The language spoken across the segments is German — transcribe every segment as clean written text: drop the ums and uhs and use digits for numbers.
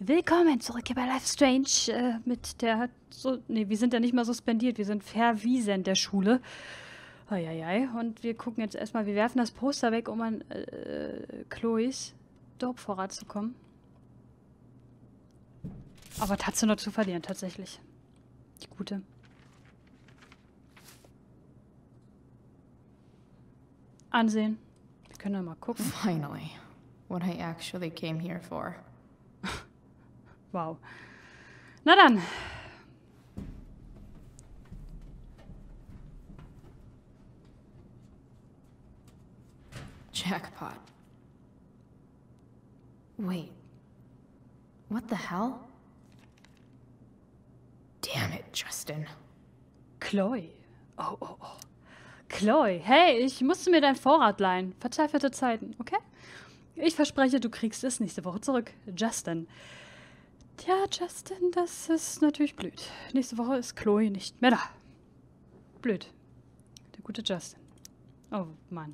Willkommen zurück hier bei Life Strange mit der... Ne, wir sind ja nicht mal suspendiert, wir sind verwiesen der Schule. Eieiei. Und wir gucken jetzt erstmal, wir werfen das Poster weg, um an Chloes Dorfvorrat zu kommen. Aber hat sie noch zu verlieren, tatsächlich. Die Gute. Ansehen. Wir können ja mal gucken. Finally. What I actually came here for. Wow. Na dann. Jackpot. Wait. What the hell? Damn it, Justin. Chloe. Oh, oh, oh. Chloe, hey, ich musste mir dein Vorrat leihen. Verzweifelte Zeiten, okay? Ich verspreche, du kriegst es nächste Woche zurück. Justin. Tja, Justin, das ist natürlich blöd. Nächste Woche ist Chloe nicht mehr da. Blöd. Der gute Justin. Oh, Mann.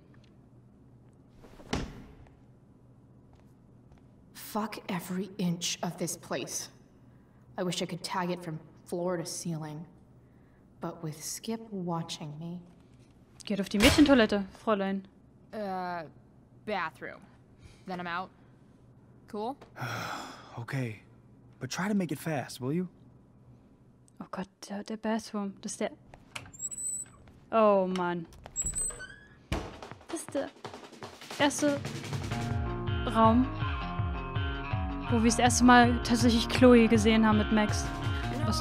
Fuck every inch of this place. I wish I could tag it from floor to ceiling. But with Skip watching me... Geht auf die Mädchentoilette, Fräulein. Bathroom. Then I'm out. Cool? Okay. But try to make it fast, will you? Oh Gott, der Bathroom. Das ist der... Oh, Mann. Das ist der erste Raum, wo wir das erste Mal tatsächlich Chloe gesehen haben mit Max. Was?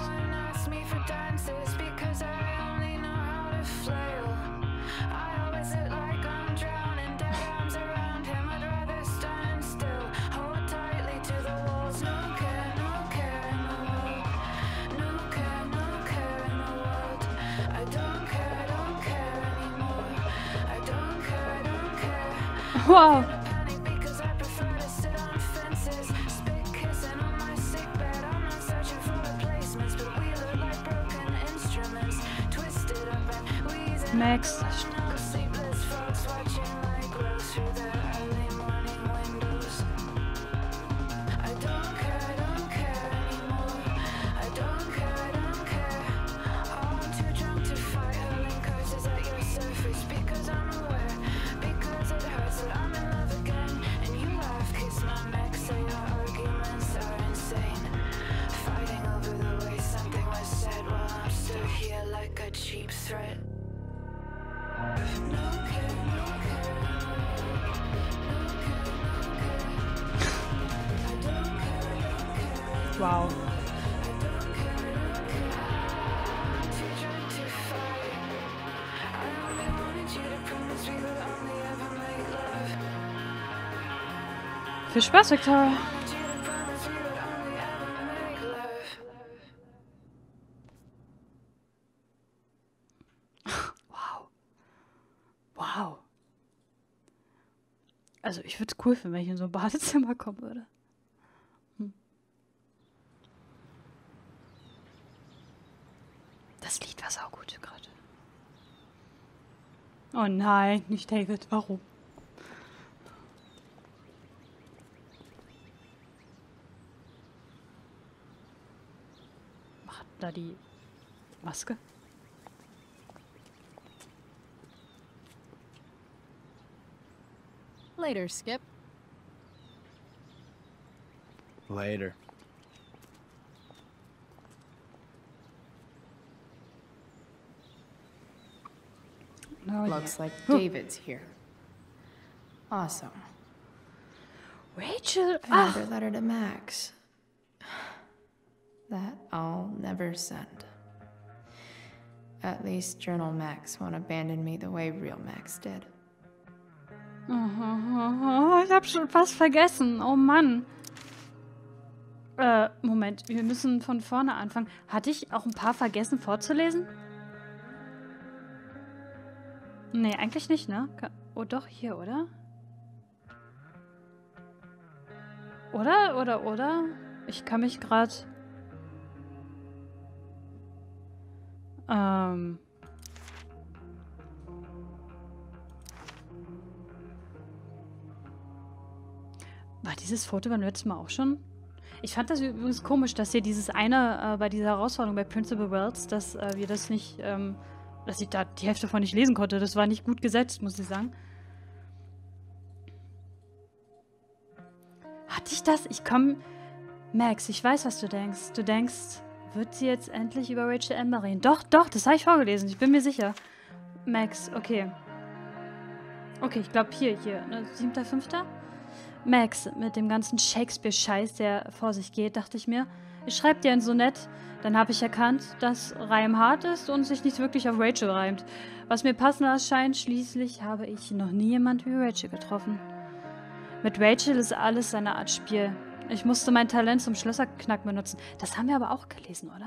Wow. Max. Wow. Viel Spaß, Victoria. Wow. Wow. Also ich würde es cool finden, wenn ich in so ein Badezimmer kommen würde. Das Lied war saugut gerade. Oh nein, nicht David. Warum? Macht da die Maske? Later, Skip. Later. Oh, Looks yeah. like David's here. Awesome. Rachel! Another letter to Max. That I'll never send. At least Journal Max won't abandon me the way real Max did. Ich hab schon fast vergessen. Oh Mann. Moment. Wir müssen von vorne anfangen. Hatte ich auch ein paar vergessen vorzulesen? Nee, eigentlich nicht, ne? Oh, doch, hier, oder? Oder? Ich kann mich gerade... War dieses Foto beim letzten Mal auch schon? Ich fand das übrigens komisch, dass hier dieses eine bei dieser Herausforderung bei Principal Wells, dass wir das nicht, dass ich da die Hälfte von nicht lesen konnte. Das war nicht gut gesetzt, muss ich sagen. Hatte ich das? Max, ich weiß, was du denkst. Du denkst, wird sie jetzt endlich über Rachel Amber reden? Doch, das habe ich vorgelesen. Ich bin mir sicher. Max, okay. Okay, ich glaube hier, ne, 7.5. Max, mit dem ganzen Shakespeare-Scheiß, der vor sich geht, dachte ich mir, ich schreibe dir ein Sonett, dann habe ich erkannt, dass Reim hart ist und sich nicht wirklich auf Rachel reimt. Was mir passender erscheint, schließlich habe ich noch nie jemand wie Rachel getroffen. Mit Rachel ist alles eine Art Spiel. Ich musste mein Talent zum Schlösserknacken benutzen. Das haben wir aber auch gelesen, oder?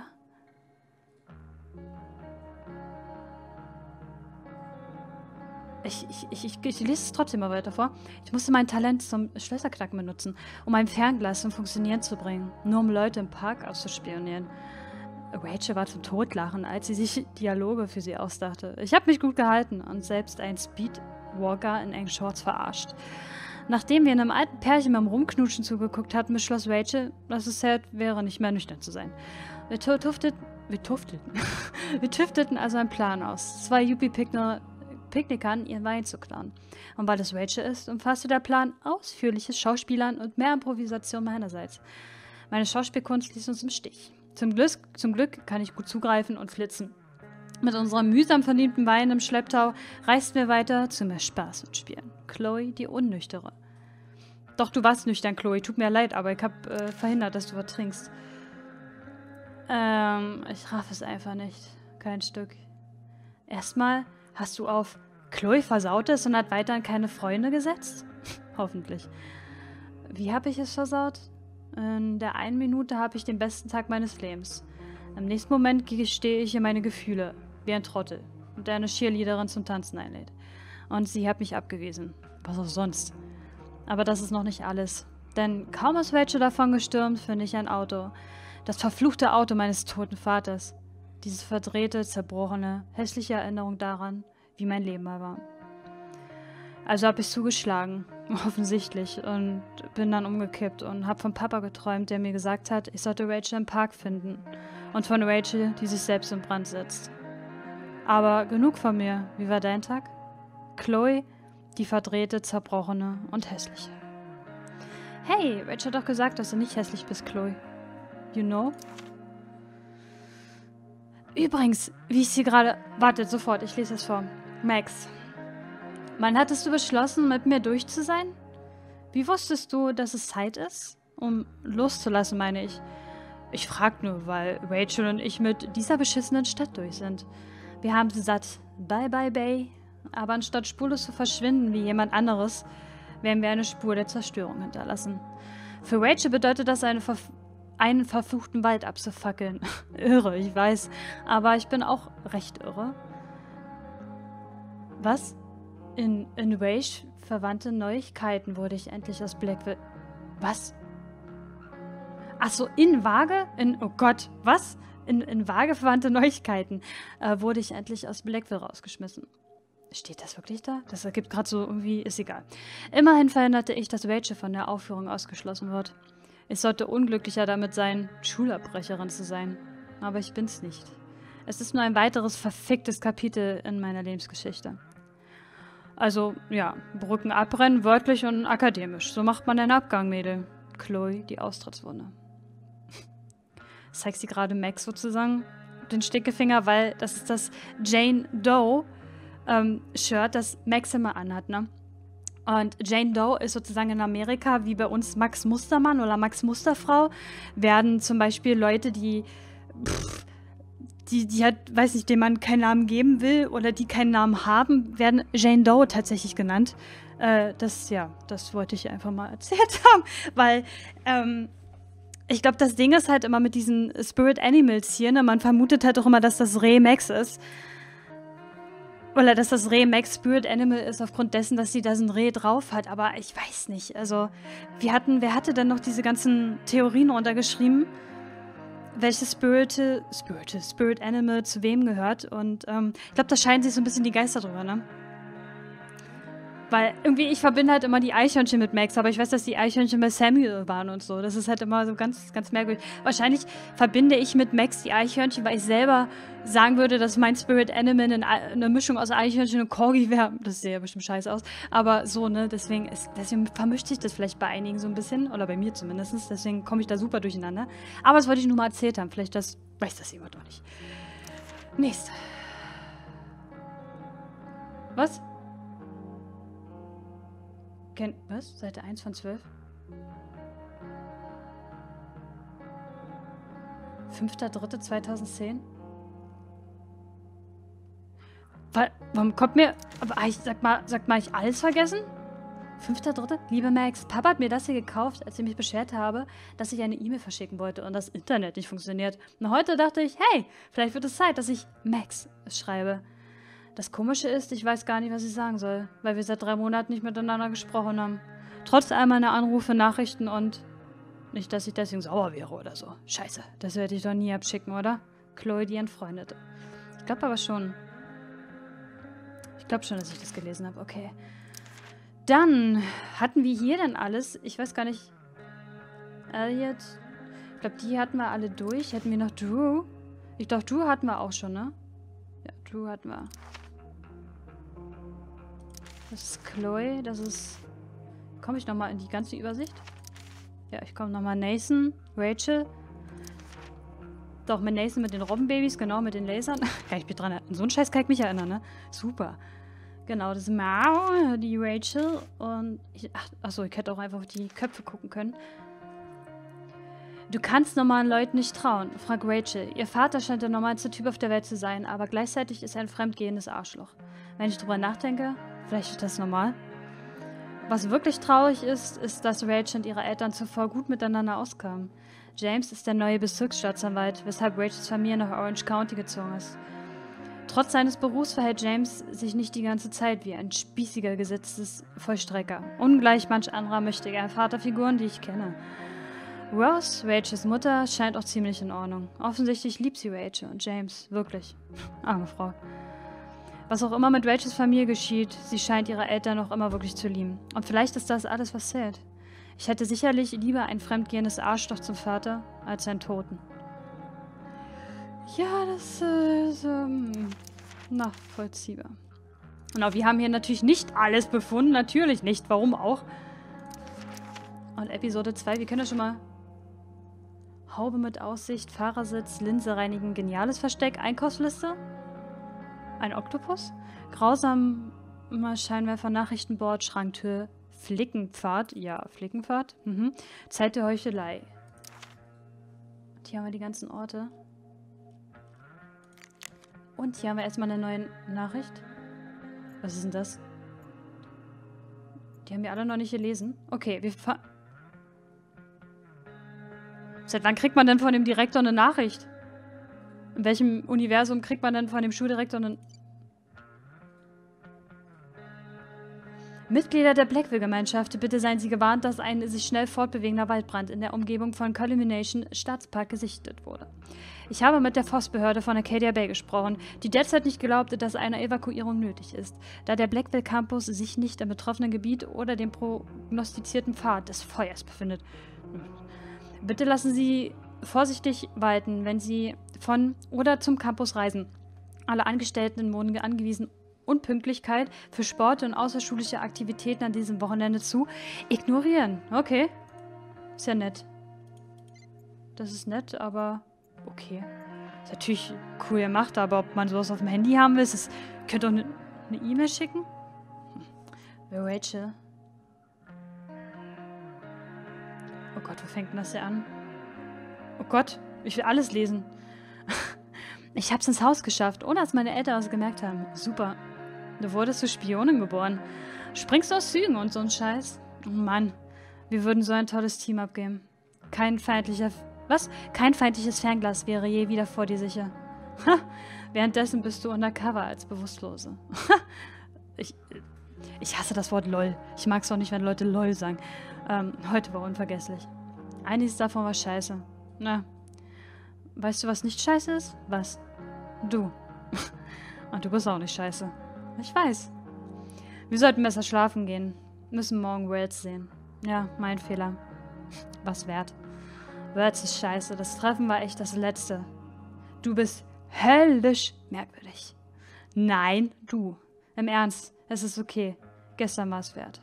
Ich lese es trotzdem mal weiter vor. Ich musste mein Talent zum Schlösserknacken benutzen, um mein Fernglas zum Funktionieren zu bringen. Nur um Leute im Park auszuspionieren. Rachel war zum Totlachen, als sie sich Dialoge für sie ausdachte. Ich habe mich gut gehalten und selbst ein Speedwalker in engen Shorts verarscht. Nachdem wir einem alten Pärchen beim Rumknutschen zugeguckt hatten, beschloss Rachel, dass es sad wäre, nicht mehr nüchtern zu sein. Wir tüfteten also einen Plan aus. 2 Yuppie-Picknickern ihren Wein zu klauen. Und weil es Rachel ist, umfasste der Plan ausführliches Schauspielern und mehr Improvisation meinerseits. Meine Schauspielkunst ließ uns im Stich. Zum Glück kann ich gut zugreifen und flitzen. Mit unserem mühsam verdienten Wein im Schlepptau reisten wir weiter zu mehr Spaß und Spielen. Chloe, die Unnüchtere. Doch, du warst nüchtern, Chloe. Tut mir leid, aber ich habe verhindert, dass du was trinkst. Ich raff es einfach nicht. Kein Stück. Erstmal hast du auf Chloe versaut es und hat weiterhin keine Freunde gesetzt? Hoffentlich. Wie habe ich es versaut? In der einen Minute habe ich den besten Tag meines Lebens. Im nächsten Moment gestehe ich ihr meine Gefühle, wie ein Trottel, der eine Cheerleaderin zum Tanzen einlädt. Und sie hat mich abgewiesen. Was auch sonst. Aber das ist noch nicht alles. Denn kaum ist Rachel davon gestürmt, finde ich ein Auto. Das verfluchte Auto meines toten Vaters. Diese verdrehte, zerbrochene, hässliche Erinnerung daran, wie mein Leben mal war. Also habe ich zugeschlagen, offensichtlich, und bin dann umgekippt und habe von Papa geträumt, der mir gesagt hat, ich sollte Rachel im Park finden. Und von Rachel, die sich selbst in Brand setzt. Aber genug von mir. Wie war dein Tag? Chloe, die verdrehte, zerbrochene und hässliche. Hey, Rachel hat doch gesagt, dass du nicht hässlich bist, Chloe. You know? Übrigens, wie ich sie gerade... Wartet, sofort, ich lese es vor. Max. Wann hattest du beschlossen, mit mir durch zu sein? Wie wusstest du, dass es Zeit ist? Um loszulassen, meine ich. Ich frag nur, weil Rachel und ich mit dieser beschissenen Stadt durch sind. Wir haben sie satt. Bye, bye, Bay. Aber anstatt spurlos zu verschwinden wie jemand anderes, werden wir eine Spur der Zerstörung hinterlassen. Für Rachel bedeutet das, einen verfluchten Wald abzufackeln. Irre, ich weiß. Aber ich bin auch recht irre. Was? In Rage verwandte Neuigkeiten wurde ich endlich aus Blackville... Was? Achso, in Vage? Oh Gott, was? In Vage verwandte Neuigkeiten wurde ich endlich aus Blackville rausgeschmissen. Steht das wirklich da? Das ergibt gerade so irgendwie, ist egal. Immerhin verhinderte ich, dass Rachel von der Aufführung ausgeschlossen wird. Ich sollte unglücklicher damit sein, Schulabbrecherin zu sein. Aber ich bin's nicht. Es ist nur ein weiteres verficktes Kapitel in meiner Lebensgeschichte. Also, ja, Brücken abbrennen, wörtlich und akademisch. So macht man einen Abgang, Mädel. Chloe, die Austrittswunde. Zeigt sie gerade Max sozusagen den Stickefinger, weil das ist das Jane Doe Shirt, das Max immer anhat, ne? Und Jane Doe ist sozusagen in Amerika, wie bei uns Max Mustermann oder Max Musterfrau, werden zum Beispiel Leute, die hat, weiß nicht, dem man keinen Namen geben will oder die keinen Namen haben, werden Jane Doe tatsächlich genannt. Das wollte ich einfach mal erzählt haben, weil, ich glaube, das Ding ist halt immer mit diesen Spirit Animals hier, ne? Man vermutet halt auch immer, dass das Reh Max ist. Oder dass das Reh Max Spirit Animal ist, aufgrund dessen, dass sie da so ein Reh drauf hat. Aber ich weiß nicht. Also, wer hatte denn noch diese ganzen Theorien runtergeschrieben? Welches Spirit Animal zu wem gehört? Und ich glaube, da scheiden sich so ein bisschen die Geister drüber, ne? Weil irgendwie, ich verbinde halt immer die Eichhörnchen mit Max, aber ich weiß, dass die Eichhörnchen bei Samuel waren und so. Das ist halt immer so ganz, ganz merkwürdig. Wahrscheinlich verbinde ich mit Max die Eichhörnchen, weil ich selber sagen würde, dass mein Spirit Animal eine Mischung aus Eichhörnchen und Corgi wäre. Das sähe ja bestimmt scheiße aus. Aber so, ne, deswegen vermischt sich das vielleicht bei einigen so ein bisschen. Oder bei mir zumindest. Deswegen komme ich da super durcheinander. Aber das wollte ich nur mal erzählt haben. Vielleicht weiß das jemand noch nicht. Nächste. Was? Was? Seite 1 von 12? 5.3.2010? Warum kommt mir... Aber sag mal, ich alles vergessen? 5.3. Liebe Max, Papa hat mir das hier gekauft, als ich mich beschwert habe, dass ich eine E-Mail verschicken wollte und das Internet nicht funktioniert. Und heute dachte ich, hey, vielleicht wird es Zeit, dass ich Max schreibe. Das Komische ist, ich weiß gar nicht, was ich sagen soll, weil wir seit 3 Monaten nicht miteinander gesprochen haben. Trotz all meiner Anrufe, Nachrichten und... Nicht, dass ich deswegen sauer wäre oder so. Scheiße, das werde ich doch nie abschicken, oder? Chloe, die Entfreundete. Ich glaube aber schon. Ich glaube schon, dass ich das gelesen habe. Okay. Dann hatten wir hier dann alles. Ich weiß gar nicht. Elliot. Ich glaube, die hatten wir alle durch. Hätten wir noch Drew. Ich glaube, Drew hatten wir auch schon, ne? Ja, Drew hatten wir. Das ist Chloe. Das ist... Komme ich nochmal in die ganze Übersicht? Ja, ich komme nochmal. Nathan, Rachel. Doch, mit Nathan mit den Robbenbabys, genau, mit den Lasern. Kann ich mich dran erinnern. So einen Scheiß kann ich mich erinnern, ne? Super. Genau, das ist Mao, die Rachel und... Achso, ich hätte auch einfach auf die Köpfe gucken können. Du kannst normalen Leuten nicht trauen, fragt Rachel. Ihr Vater scheint der normalste Typ auf der Welt zu sein, aber gleichzeitig ist er ein fremdgehendes Arschloch. Wenn ich drüber nachdenke, vielleicht ist das normal. Was wirklich traurig ist, ist, dass Rachel und ihre Eltern zuvor gut miteinander auskamen. James ist der neue Bezirksstaatsanwalt, weshalb Rachels Familie nach Orange County gezogen ist. Trotz seines Berufs verhält James sich nicht die ganze Zeit wie ein spießiger Gesetzesvollstrecker. Ungleich manch anderer mächtiger Vaterfiguren, die ich kenne. Rose, Rachels Mutter, scheint auch ziemlich in Ordnung. Offensichtlich liebt sie Rachel und James. Wirklich. Arme Frau. Was auch immer mit Rachels Familie geschieht, sie scheint ihre Eltern noch immer wirklich zu lieben. Und vielleicht ist das alles, was zählt. Ich hätte sicherlich lieber ein fremdgehendes Arschloch zum Vater, als einen Toten. Ja, das ist nachvollziehbar. Genau, wir haben hier natürlich nicht alles befunden. Natürlich nicht. Warum auch? Und Episode 2, wir können ja schon mal... Haube mit Aussicht, Fahrersitz, Linse reinigen, geniales Versteck, Einkaufsliste. Ein Oktopus. Grausamer Scheinwerfer, Nachrichtenboard, Schranktür, Flickenpfad. Ja, Flickenpfad. Zeit der Heuchelei. Und hier haben wir die ganzen Orte. Und hier haben wir erstmal eine neue Nachricht. Was ist denn das? Die haben wir alle noch nicht gelesen. Okay, wir fahren... Seit wann kriegt man denn von dem Direktor eine Nachricht? In welchem Universum kriegt man denn von dem Schuldirektor eine... Mitglieder der Blackwell-Gemeinschaft, bitte seien Sie gewarnt, dass ein sich schnell fortbewegender Waldbrand in der Umgebung von Culmination Staatspark gesichtet wurde. Ich habe mit der Forstbehörde von Acadia Bay gesprochen, die derzeit nicht glaubte, dass eine Evakuierung nötig ist, da der Blackwell Campus sich nicht im betroffenen Gebiet oder dem prognostizierten Pfad des Feuers befindet. Bitte lassen Sie vorsichtig walten, wenn Sie von oder zum Campus reisen. Alle Angestellten wurden angewiesen, Unpünktlichkeit für Sport und außerschulische Aktivitäten an diesem Wochenende zu ignorieren. Okay. Ist ja nett. Das ist nett, aber okay. Ist natürlich cool gemacht, aber ob man sowas auf dem Handy haben will, ist... Könnt ihr auch eine E-Mail schicken? Rachel. Oh Gott, wo fängt denn das hier an? Oh Gott, ich will alles lesen. Ich hab's ins Haus geschafft, ohne dass meine Eltern was gemerkt haben. Super. Du wurdest zu Spionin geboren. Springst du aus Zügen und so ein Scheiß? Oh Mann, wir würden so ein tolles Team abgeben. Kein feindliches Fernglas wäre je wieder vor dir sicher. Ha, währenddessen bist du undercover als Bewusstlose. Ich hasse das Wort LOL. Ich mag es auch nicht, wenn Leute LOL sagen. Heute war unvergesslich. Einiges davon war scheiße. Na, weißt du, was nicht scheiße ist? Was? Du. Und du bist auch nicht scheiße. Ich weiß. Wir sollten besser schlafen gehen. Müssen morgen Wales sehen. Ja, mein Fehler. Was wert. Wales ist scheiße. Das Treffen war echt das Letzte. Du bist höllisch merkwürdig. Nein, du. Im Ernst, es ist okay. Gestern war es wert.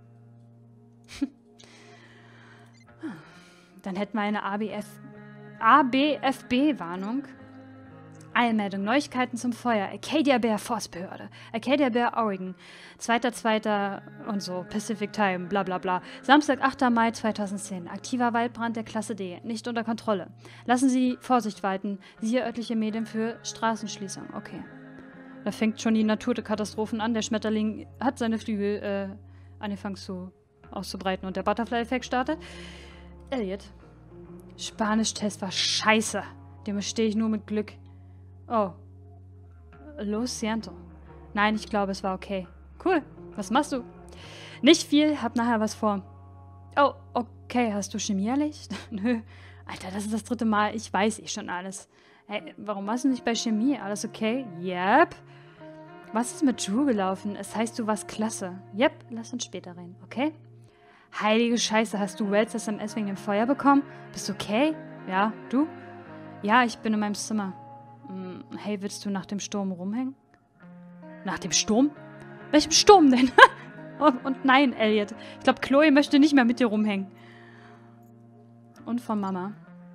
Dann hätten wir eine ABFB-Warnung. Eilmeldung, Neuigkeiten zum Feuer. Acadia Bear Forstbehörde. Acadia Bear, Oregon. 2.2. und so. Pacific Time, bla bla bla. Samstag, 8. Mai 2010. Aktiver Waldbrand der Klasse D. Nicht unter Kontrolle. Lassen Sie Vorsicht walten. Siehe örtliche Medien für Straßenschließung. Okay. Da fängt schon die Naturkatastrophen an. Der Schmetterling hat seine Flügel angefangen auszubreiten und der Butterfly-Effekt startet. Elliot. Spanisch-Test war scheiße. Dem stehe ich nur mit Glück. Oh. Lo siento. Nein, ich glaube, es war okay. Cool. Was machst du? Nicht viel, hab nachher was vor. Oh, okay. Hast du Chemie erledigt? Nö. Alter, das ist das 3. Mal. Ich weiß schon alles. Hey, warum warst du nicht bei Chemie? Alles okay? Yep. Was ist mit Drew gelaufen? Es heißt, du warst klasse. Yep, lass uns später reden, okay? Heilige Scheiße, hast du Wells SMS wegen dem Feuer bekommen? Bist du okay? Ja, du? Ja, ich bin in meinem Zimmer. Hey, willst du nach dem Sturm rumhängen? Nach dem Sturm? Welchem Sturm denn? Und nein, Elliot. Ich glaube, Chloe möchte nicht mehr mit dir rumhängen. Und von Mama.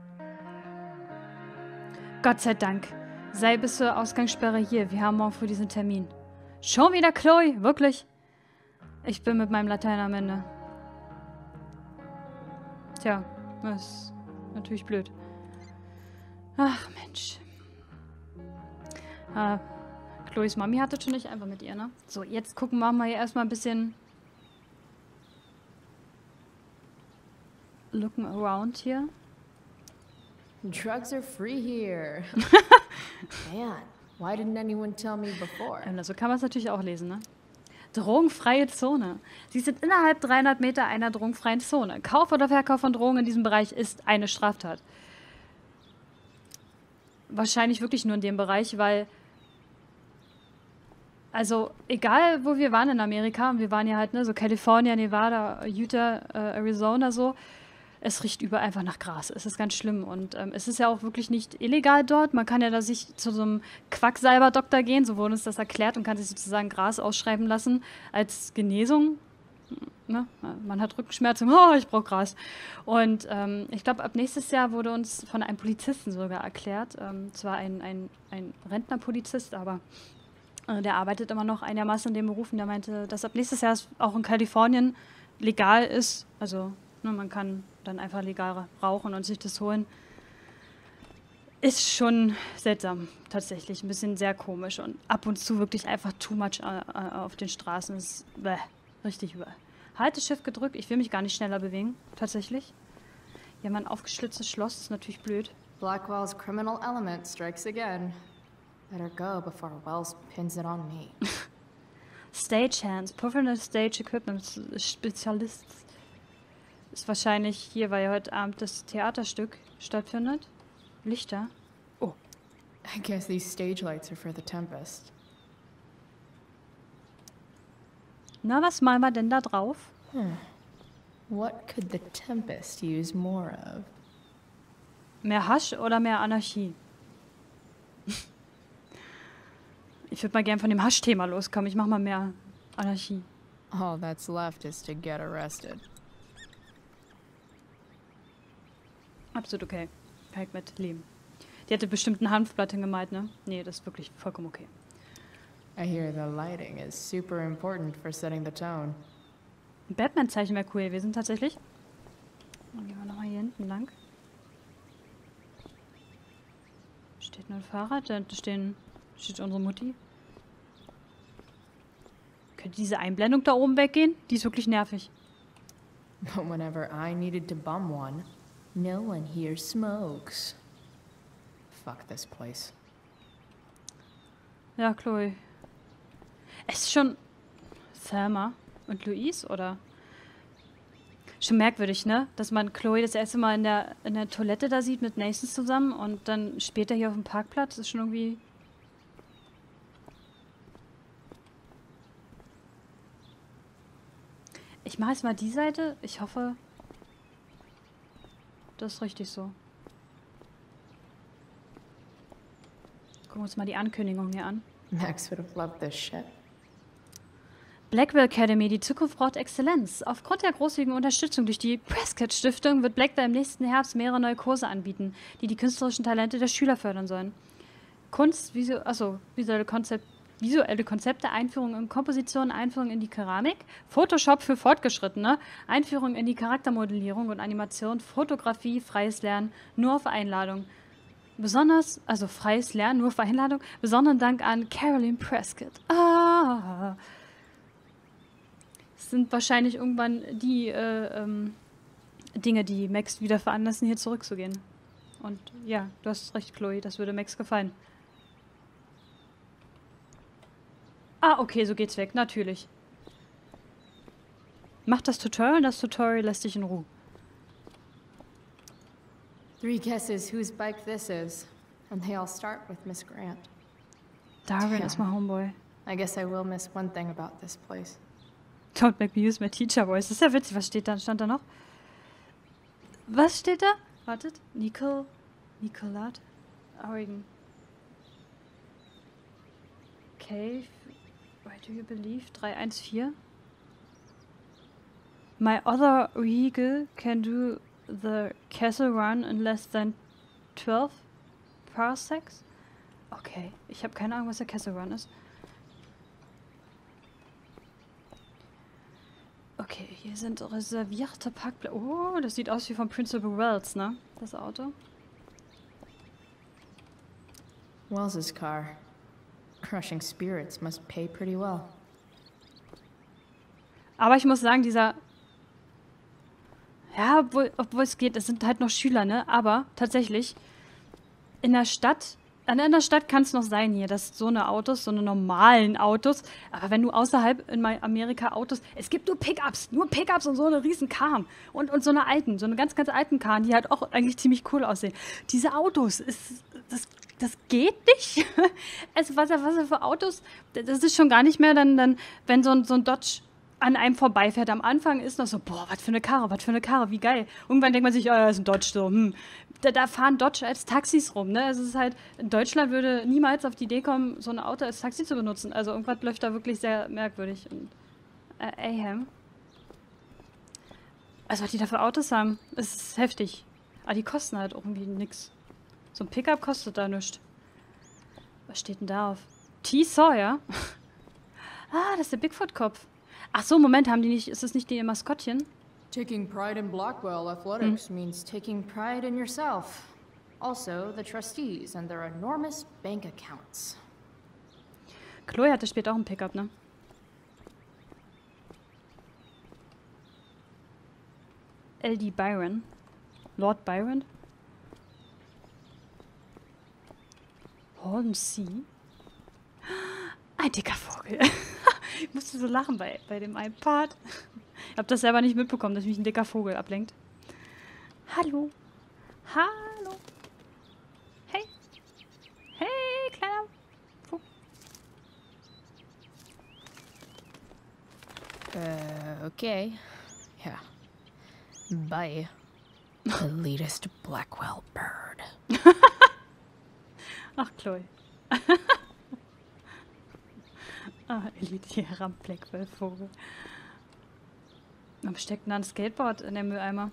Gott sei Dank. Sei bis zur Ausgangssperre hier. Wir haben morgen früh diesen Termin. Schon wieder Chloe? Wirklich? Ich bin mit meinem Latein am Ende. Tja, das ist natürlich blöd. Ach, Mensch. Chloes Mami hatte schon nicht einfach mit ihr, ne? So, jetzt gucken wir mal hier erstmal ein bisschen looking around hier. Drugs are free here. Man, why didn't anyone tell me before? So kann man es natürlich auch lesen, ne? Drogenfreie Zone. Sie sind innerhalb 300 Meter einer drogenfreien Zone. Kauf oder Verkauf von Drogen in diesem Bereich ist eine Straftat. Wahrscheinlich wirklich nur in dem Bereich, weil also egal, wo wir waren in Amerika, und wir waren ja halt, ne, so Kalifornien, Nevada, Utah, Arizona, so, es riecht überall einfach nach Gras. Es ist ganz schlimm und es ist ja auch wirklich nicht illegal dort. Man kann ja da sich zu so einem Quacksalber-Doktor gehen, so wurde uns das erklärt, und kann sich sozusagen Gras ausschreiben lassen als Genesung. Ne? Man hat Rückenschmerzen, oh, ich brauche Gras. Und ich glaube, ab nächstes Jahr wurde uns von einem Polizisten sogar erklärt, zwar ein Rentnerpolizist, aber der arbeitet immer noch einigermaßen in dem Beruf, und der meinte, dass ab nächstes Jahr es auch in Kalifornien legal ist. Also ne, man kann dann einfach legal rauchen und sich das holen. Ist schon seltsam, tatsächlich. Ein bisschen sehr komisch und ab und zu wirklich einfach too much auf den Straßen. Ist richtig übel. Halteschiff gedrückt. Ich will mich gar nicht schneller bewegen, tatsächlich. Ja, mein aufgeschlitztes Schloss ist natürlich blöd. Blackwell's criminal element strikes again. Better go before Wells pins it on me. Stagehands, Professional Stage Equipment Spezialist. Ist wahrscheinlich hier, weil ja heute Abend das Theaterstück stattfindet. Lichter. Oh. I guess these stage lights are for the Tempest. Na, was malen wir denn da drauf? What could the Tempest use more of? Mehr Hasch oder mehr Anarchie? Ich würde mal gern von dem Hasch-Thema loskommen. Ich mach mal mehr Anarchie. All that's left is to get arrested. Absolut okay. Kann ich mit leben. Die hätte bestimmt ein Hanfblatt hingemalt, ne? Nee, das ist wirklich vollkommen okay. I hear the lighting is super important for setting the tone. Ein Batman-Zeichen wäre cool gewesen, tatsächlich. Dann gehen wir nochmal hier hinten lang. Steht nur ein Fahrrad, da steht unsere Mutti. Könnte diese Einblendung da oben weggehen? Die ist wirklich nervig. But whenever I needed to bum one, no one here smokes. Fuck this place. Ja, Chloe. Es ist schon Thelma und Louise, oder? Schon merkwürdig, ne? Dass man Chloe das erste Mal in der Toilette da sieht mit Nathan zusammen und dann später hier auf dem Parkplatz. Das ist schon irgendwie... Ich mache jetzt mal die Seite. Ich hoffe, das ist richtig so. Gucken wir uns mal die Ankündigung hier an. Max would have loved this shit. Blackwell Academy, die Zukunft braucht Exzellenz. Aufgrund der großzügigen Unterstützung durch die Prescott Stiftung wird Blackwell im nächsten Herbst mehrere neue Kurse anbieten, die die künstlerischen Talente der Schüler fördern sollen. Visuelle Konzepte, Einführung in Komposition, Einführung in die Keramik, Photoshop für Fortgeschrittene, Einführung in die Charaktermodellierung und Animation, Fotografie, freies Lernen, nur auf Einladung. Freies Lernen, nur auf Einladung, besonderen Dank an Caroline Prescott. Das sind wahrscheinlich irgendwann die Dinge, die Max wieder veranlassen, hier zurückzugehen. Und ja, du hast recht, Chloe, das würde Max gefallen. Ah, okay, so geht's weg, natürlich. Mach das Tutorial lässt dich in Ruhe. 3 guesses whose bike this is, and they all start with Miss Grant. Darwin Tja. ist mein Homeboy. I guess I will miss one thing about this place. Don't make me use my teacher voice. Das ist ja witzig. Was steht da? Stand da noch? Was steht da? Wartet. Nicolat? Oregon. Cave. Why do you believe? 314. My other vehicle can do the castle run in less than 12 parsecs. Okay. Ich habe keine Ahnung, was der Castle Run ist. Okay, hier sind reservierte Parkplätze. Oh, das sieht aus wie von Principal Wells, ne? Das Auto. Wells's car. Crushing spirits must pay pretty well. Aber ich muss sagen, dieser... Ja, obwohl es geht, es sind halt noch Schüler, ne? Aber tatsächlich, in der Stadt... In der Stadt kann es noch sein hier, dass so eine Autos, so eine normalen Autos, aber wenn du außerhalb in Amerika Autos, es gibt nur Pickups und so eine riesen Karren und so eine alten, so eine ganz, ganz alten Karren, die halt auch eigentlich ziemlich cool aussehen. Diese Autos, das geht nicht. Was er für Autos, das ist schon gar nicht mehr dann wenn so ein Dodge an einem vorbeifährt. Am Anfang ist noch so, boah, was für eine Karre, wie geil. Irgendwann denkt man sich, das ist ein Dodge, so, Da fahren Dodge als Taxis rum, ne? Es ist halt, in Deutschland würde niemals auf die Idee kommen, so ein Auto als Taxi zu benutzen. Also irgendwas läuft da wirklich sehr merkwürdig. Und, Aham. Also was die da für Autos haben, ist heftig. Aber die kosten halt irgendwie nix. So ein Pickup kostet da nichts. Was steht denn da auf? T. Sawyer? Das ist der Bigfoot-Kopf. Ach so, Moment, haben die nicht, ist das nicht die Maskottchen? Taking pride in Blackwell athletics means taking pride in yourself. Also, the trustees and their enormous bank accounts. Chloe hatte später auch ein Pickup, ne? L.D. Byron. Lord Byron. Holden C. Ein dicker Vogel. Ich musste so lachen bei dem einen Part. Ich habe das selber nicht mitbekommen, dass mich ein dicker Vogel ablenkt. Hallo. Hallo. Hey. Hey, kleiner Vogel. Okay. Yeah. Bye. Elitist Blackwell bird. Ach, Chloe. Elitärer Blackwell-Vogel. Warum steckt denn da ein Skateboard in dem Mülleimer?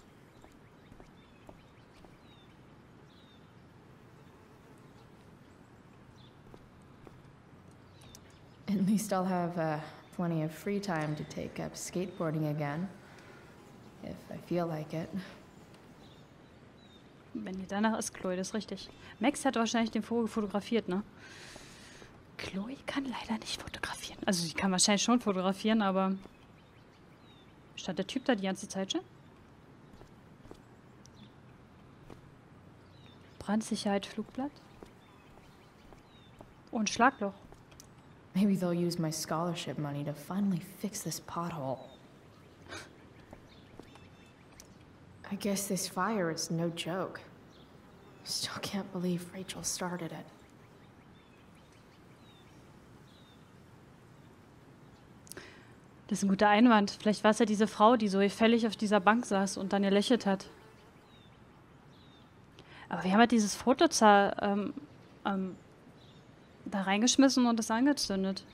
At least I'll have plenty of free time to take up skateboarding again. If I feel like it. Wenn die danach ist, Chloe, das ist richtig. Max hat wahrscheinlich den Vogel fotografiert, ne? Chloe kann leider nicht fotografieren. Also sie kann wahrscheinlich schon fotografieren, aber... Stand der Typ da die ganze Zeit schon? Brandsicherheit, Flugblatt. Und Schlagloch. Maybe they'll use my scholarship money to finally fix this pothole. I guess this fire is no joke. Still can't believe Rachel started it. Das ist ein guter Einwand. Vielleicht war es ja diese Frau, die so gefällig auf dieser Bank saß und dann gelächelt hat. Aber wir haben halt dieses Foto da reingeschmissen und es angezündet.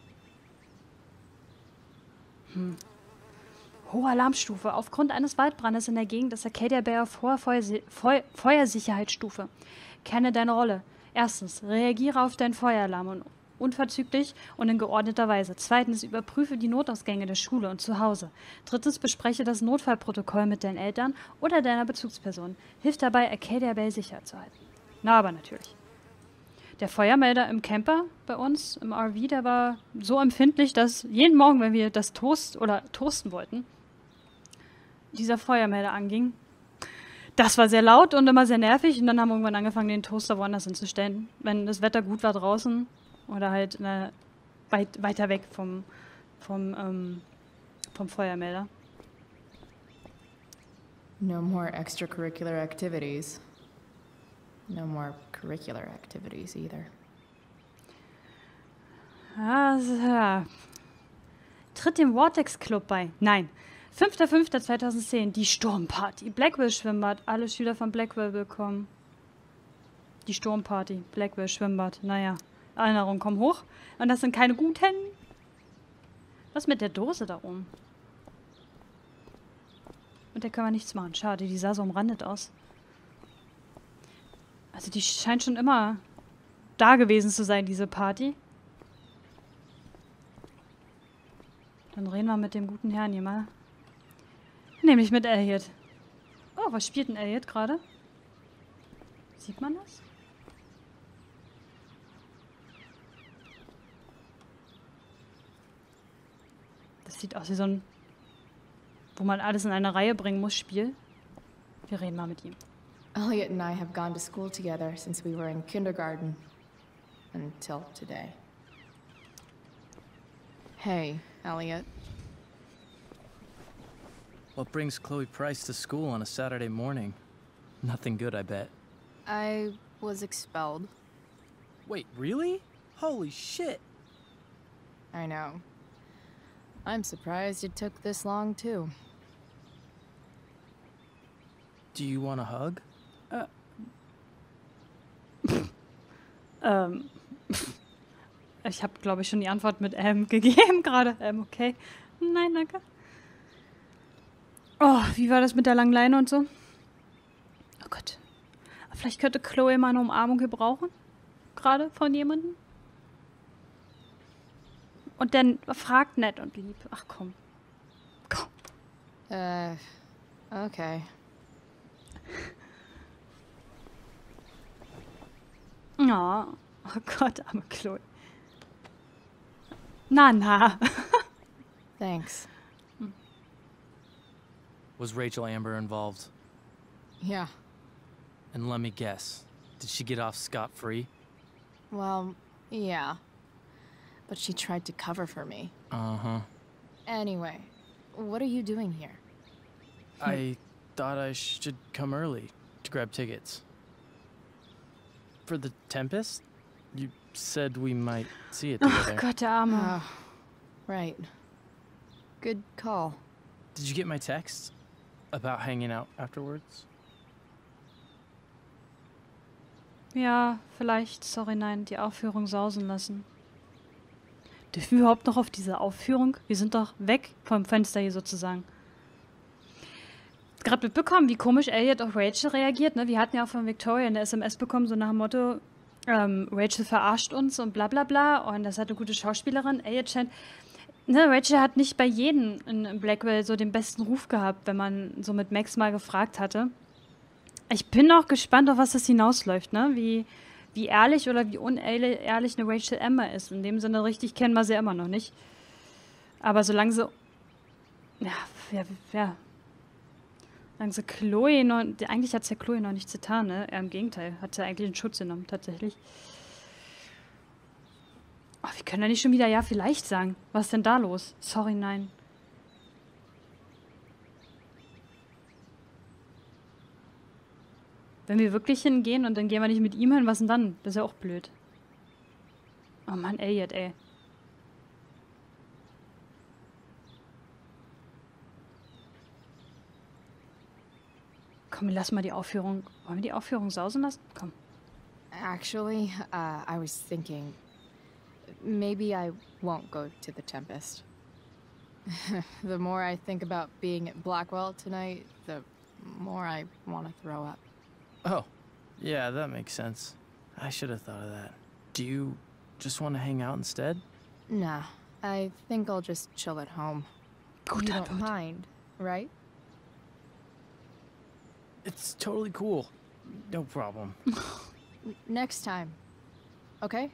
Hohe Alarmstufe. Aufgrund eines Waldbrandes in der Gegend ist Arcadia Bay auf hoher Feuersicherheitsstufe. Kenne deine Rolle. Erstens, reagiere auf deinen Feueralarm unverzüglich und in geordneter Weise. Zweitens, überprüfe die Notausgänge der Schule und zu Hause. Drittens, bespreche das Notfallprotokoll mit deinen Eltern oder deiner Bezugsperson. Hilf dabei, Arcadia Bay sicher zu halten. Na, aber natürlich. Der Feuermelder im Camper bei uns, im RV, der war so empfindlich, dass jeden Morgen, wenn wir das toasten wollten, dieser Feuermelder anging. Das war sehr laut und immer sehr nervig und dann haben wir irgendwann angefangen, den Toaster woanders hinzustellen. Wenn das Wetter gut war draußen oder halt weiter weg vom Feuermelder. No more extracurricular activities. No more curricular activities either. Ja. Tritt dem Vortex Club bei. Nein. 5.5.2010, die Sturmparty. Blackwell Schwimmbad. Alle Schüler von Blackwell willkommen. Die Sturmparty. Blackwell Schwimmbad. Naja, Erinnerungen kommen hoch. Und das sind keine guten. Was mit der Dose da oben? Und der können wir nichts machen. Schade, die sah so umrandet aus. Also die scheint schon immer da gewesen zu sein, diese Party. Dann reden wir mit dem guten Herrn hier mal. Nämlich mit Elliot. Oh, was spielt denn Elliot gerade? Sieht man das? Das sieht aus wie so ein, wo man alles in eine Reihe bringen muss, Spiel. Wir reden mal mit ihm. Elliot and I have gone to school together since we were in kindergarten. Until today. Hey, Elliot. What brings Chloe Price to school on a Saturday morning? Nothing good, I bet. I was expelled. Wait, really? Holy shit! I know. I'm surprised it took this long, too. Do you want a hug? Ich habe, glaube ich, schon die Antwort mit gegeben gerade. Okay. Nein, danke. Oh, wie war das mit der langen Leine und so? Oh Gott. Vielleicht könnte Chloe mal eine Umarmung gebrauchen. Gerade von jemandem. Und dann fragt nett und lieb. Ach komm. Komm. Okay. Oh Gott, arme Chloe. Na. Thanks. Was Rachel Amber involved? Yeah. And let me guess, did she get off scot-free? Well, yeah. But she tried to cover for me. Uh-huh. Anyway, what are you doing here? I thought I should come early to grab tickets. For the Tempest? You said we might see it Oh together. Gott, der Arme. Oh, right. Good call. Did you get my text? About hanging out afterwards? Ja, vielleicht, sorry, nein, die Aufführung sausen lassen. Dürfen wir überhaupt noch auf diese Aufführung? Wir sind doch weg vom Fenster hier sozusagen. Gerade mitbekommen, wie komisch Elliot auf Rachel reagiert, ne? Wir hatten ja auch von Victoria eine SMS bekommen, so nach dem Motto, Rachel verarscht uns und bla bla bla. Und das hat eine gute Schauspielerin. Elliot scheint... Ne, Rachel hat nicht bei jedem in Blackwell so den besten Ruf gehabt, wenn man so mit Max mal gefragt hatte. Ich bin auch gespannt, auf was das hinausläuft, ne? Wie ehrlich oder wie unehrlich eine Rachel Amber ist. In dem Sinne richtig kennen wir sie immer noch nicht. Aber solange sie... Ja. Solange sie Chloe noch... Eigentlich hat es ja Chloe noch nichts getan, ne? Im Gegenteil. Hat sie eigentlich in Schutz genommen, tatsächlich. Oh, wir können ja nicht schon wieder ja vielleicht sagen. Was ist denn da los? Sorry, nein. Wenn wir wirklich hingehen und dann gehen wir nicht mit ihm hin, was denn dann? Das ist ja auch blöd. Oh Mann, Elliot, ey. Komm, lass mal die Aufführung. Wollen wir die Aufführung sausen lassen? Komm. Actually, I was thinking maybe I won't go to the Tempest. The more I think about being at Blackwell tonight, the more I want to throw up. Oh, yeah, that makes sense. I should have thought of that. Do you just want to hang out instead? Nah, I think I'll just chill at home. You Gute don't Antwort. mind, right? It's totally cool. No problem. Next time. Okay?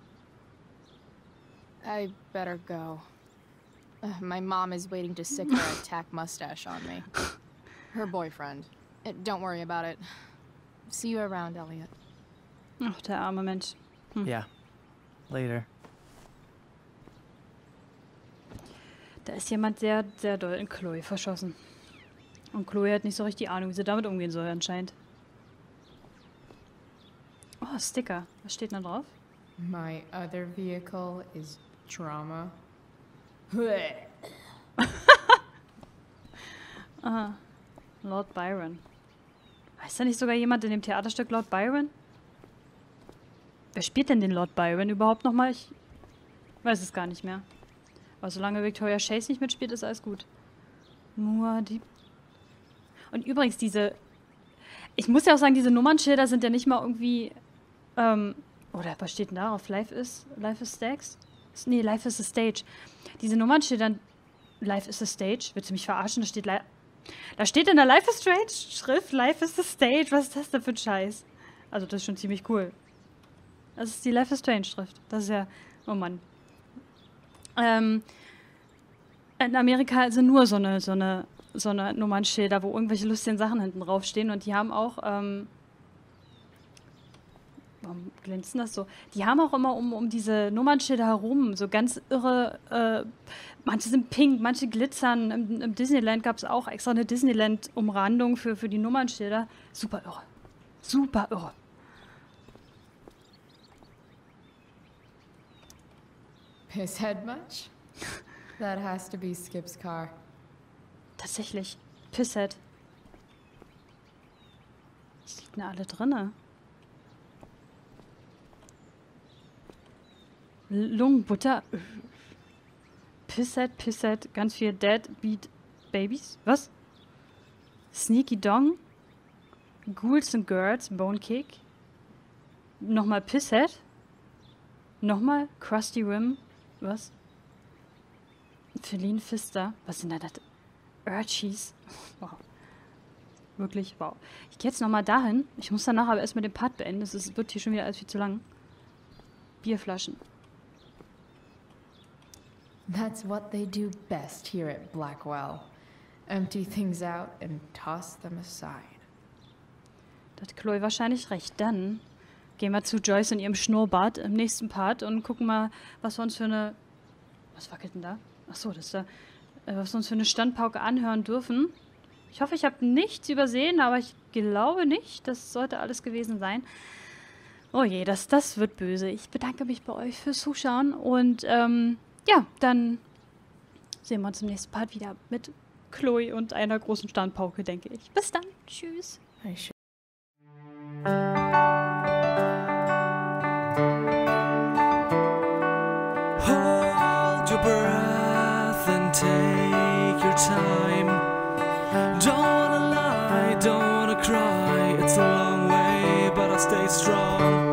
I better go. My mom is waiting to sick her attack mustache on me. Her boyfriend. Don't worry about it. See you around, Elliot. Ach, der arme Mensch. Yeah. Later. Da ist jemand sehr, sehr doll in Chloe verschossen. Und Chloe hat nicht so richtig Ahnung, wie sie damit umgehen soll, anscheinend. Oh, Sticker. Was steht da drauf? My other vehicle is trauma. Aha. Lord Byron. Heißt da nicht sogar jemand in dem Theaterstück Lord Byron? Wer spielt denn den Lord Byron überhaupt nochmal? Ich weiß es gar nicht mehr. Aber solange Victoria Chase nicht mitspielt, ist alles gut. Nur die... Und übrigens, diese... Ich muss ja auch sagen, diese Nummernschilder sind ja nicht mal irgendwie... Oder was steht denn darauf? Life is Stags? Nee, Life is a Stage. Diese Nummernschilder... Life is a Stage? Willst du mich verarschen? Da steht in der Life is Strange Schrift Life is a Stage. Was ist das denn für ein Scheiß? Also das ist schon ziemlich cool. Das ist die Life is Strange Schrift. Das ist ja... Oh Mann. In Amerika sind nur so eine Nummernschilder, wo irgendwelche lustigen Sachen hinten draufstehen. Und die haben auch... warum glänzt das so? Die haben auch immer um diese Nummernschilder herum so ganz irre... manche sind pink, manche glitzern. Im Disneyland gab es auch extra eine Disneyland-Umrandung für die Nummernschilder. Super irre. Super irre. Pisshead much? That has to be Skip's car. Tatsächlich. Pisshead. Was liegt denn alle drinne? Lungenbutter. Pisshead, ganz viel Deadbeat Babies. Was? Sneaky Dong. Ghouls and Girls, Bone Cake. Nochmal Pisshead. Nochmal Krusty Rim. Was? Feline Fister. Was sind da das? Urchies. Wow. Wirklich, wow. Ich gehe jetzt nochmal dahin. Ich muss danach aber erstmal den Part beenden. Es wird hier schon wieder alles viel zu lang. Bierflaschen. That's what they do best here at Blackwell. Empty things out and toss them aside. Da hat Chloe wahrscheinlich recht. Dann gehen wir zu Joyce in ihrem Schnurrbart im nächsten Part und gucken mal, was wir uns für eine... Was wackelt denn da? Achso, das ist da... was wir uns für eine Standpauke anhören dürfen. Ich hoffe, ich habe nichts übersehen, aber ich glaube nicht. Das sollte alles gewesen sein. Oh je, das wird böse. Ich bedanke mich bei euch fürs Zuschauen und ja, dann sehen wir uns im nächsten Part wieder mit Chloe und einer großen Standpauke, denke ich. Bis dann. Tschüss. Hold your breath and take your time. Don't wanna lie, don't wanna cry. It's a long way, but I'll stay strong.